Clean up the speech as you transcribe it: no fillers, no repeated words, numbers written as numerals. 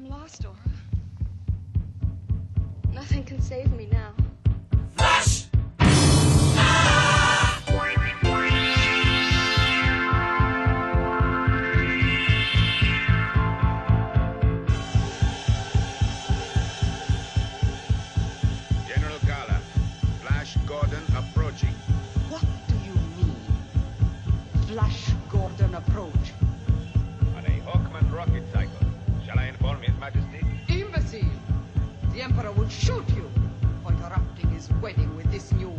I'm lost, Aura. Nothing can save me now. Flash! General Kala, Flash Gordon approaching. What do you mean? Flash Gordon approach. On a Hawkman rocket cycle. Shall I inform His Majesty? Imbecile! The Emperor would shoot you for interrupting his wedding with this new